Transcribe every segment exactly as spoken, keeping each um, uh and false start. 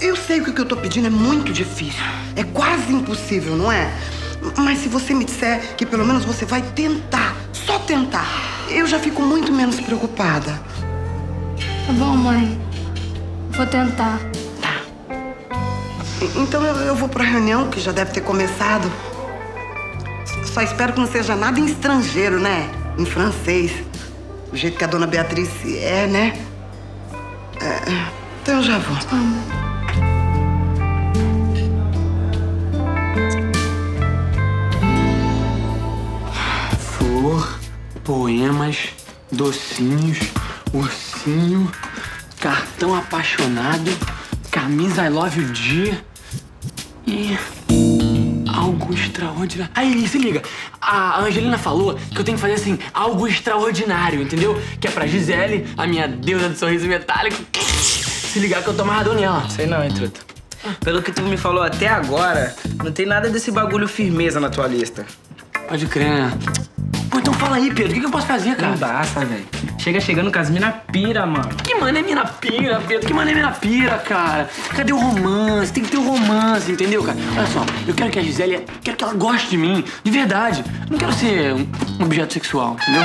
Eu sei que o que eu tô pedindo é muito difícil. É quase impossível, não é? Mas se você me disser que pelo menos você vai tentar, só tentar, eu já fico muito menos preocupada. Tá bom, mãe. Vou tentar. Tá. Então eu, eu vou pra reunião, que já deve ter começado. Só espero que não seja nada em estrangeiro, né? Em francês. Do jeito que a dona Beatriz é, né? É, então eu já vou. Vamos. Flor, poemas, docinhos, ursinho, cartão apaixonado, camisa I love you dia e algo extraordinário. Aí, se liga, a Angelina falou que eu tenho que fazer assim, algo extraordinário, entendeu? Que é pra Gisele, a minha deusa do sorriso metálico, se ligar que eu tô amarradão nela. Sei não, hein, truta. Pelo que tu me falou até agora, não tem nada desse bagulho firmeza na tua lista. Pode crer, né? Pô, então fala aí, Pedro, o que, que eu posso fazer, cara? Não basta, velho. Chega chegando com as mina pira, mano. Que mano é mina pira, Pedro? Que mano é mina pira, cara? Cadê o romance? Tem que ter o romance, entendeu, cara? Olha só, eu quero que a Gisele, quero que ela goste de mim, de verdade. Eu não quero ser um objeto sexual, entendeu?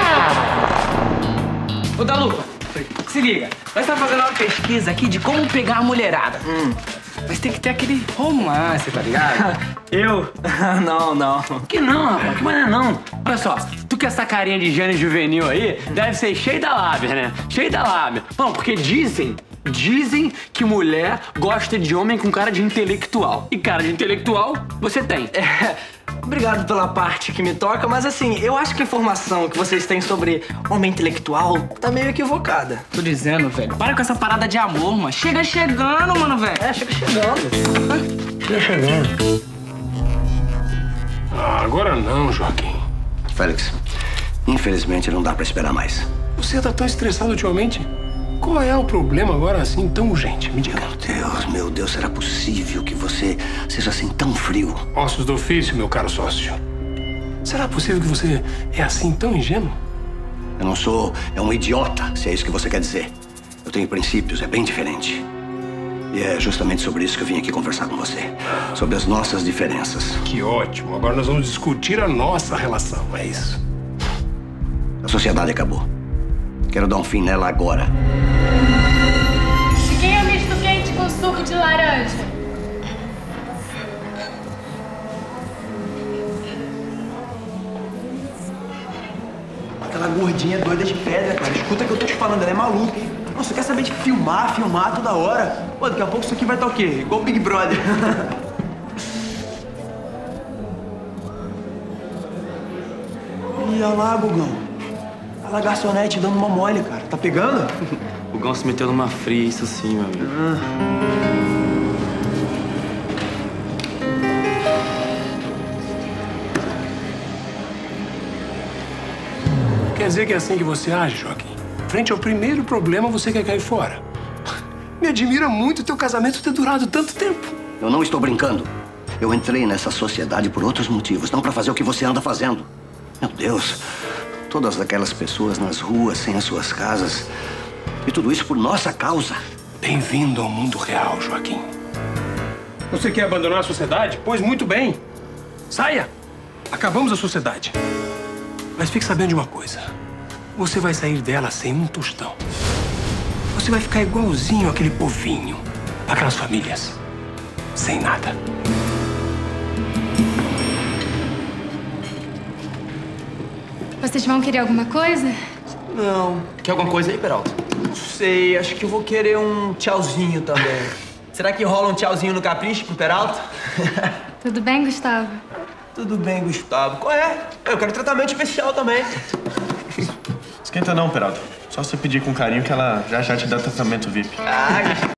Ô, Dalupa, se liga. Nós estamos fazendo uma pesquisa aqui de como pegar a mulherada. Hum. Mas tem que ter aquele romance, tá ligado? Eu? Não, não. Que não, rapaz? Que maneira não. Olha só, tu com essa carinha de gênio juvenil aí, deve ser cheio da lábia, né? Cheio da lábia. Não, porque dizem, dizem que mulher gosta de homem com cara de intelectual. E cara de intelectual, você tem. É, obrigado pela parte que me toca, mas assim, eu acho que a informação que vocês têm sobre homem intelectual tá meio equivocada. Tô dizendo, velho. Para com essa parada de amor, mano. Chega chegando, mano, velho. É, chega chegando. Chega chegando. Ah, agora não, Joaquim. Félix, infelizmente não dá pra esperar mais. Você tá tão estressado ultimamente? Qual é o problema agora assim tão urgente? Me diga. Meu Deus, meu Deus, será possível que você seja assim tão frio? Ossos do ofício, meu caro sócio. Será possível que você é assim tão ingênuo? Eu não sou é um idiota, se é isso que você quer dizer. Eu tenho princípios, é bem diferente. E é justamente sobre isso que eu vim aqui conversar com você. Sobre as nossas diferenças. Que ótimo. Agora nós vamos discutir a nossa relação, é isso. A sociedade acabou. Quero dar um fim nela agora. Chiquinho misto quente com suco de laranja. Aquela gordinha doida de pedra, cara. Escuta o que eu tô te falando, ela é maluca, hein? Nossa, quer saber de filmar, filmar toda hora? Pô, daqui a pouco isso aqui vai estar o quê? Igual o Big Brother. Ih, olha lá, Gugão. Olha lá a garçonete dando uma mole, cara. Tá pegando? O Gão se meteu numa fria, isso sim, meu amigo. Ah. Quer dizer que é assim que você age, Joaquim? Frente ao primeiro problema, você quer cair fora. Me admira muito o teu casamento ter durado tanto tempo. Eu não estou brincando. Eu entrei nessa sociedade por outros motivos, não para fazer o que você anda fazendo. Meu Deus, todas aquelas pessoas nas ruas, sem as suas casas. E tudo isso por nossa causa. Bem-vindo ao mundo real, Joaquim. Você quer abandonar a sociedade? Pois muito bem. Saia. Acabamos a sociedade. Mas fique sabendo de uma coisa. Você vai sair dela sem um tostão. Você vai ficar igualzinho aquele povinho, aquelas famílias, sem nada. Vocês vão querer alguma coisa? Não, Quer alguma coisa aí, Peralta? não sei. Acho que eu vou querer um tchauzinho também. Será que rola um tchauzinho no capricho pro Peralta? Tudo bem, Gustavo? Tudo bem, Gustavo. Qual é? Eu quero tratamento especial também. Esquenta não, Peralta. Só você pedir com carinho que ela já já te dá tratamento V I P. Ah,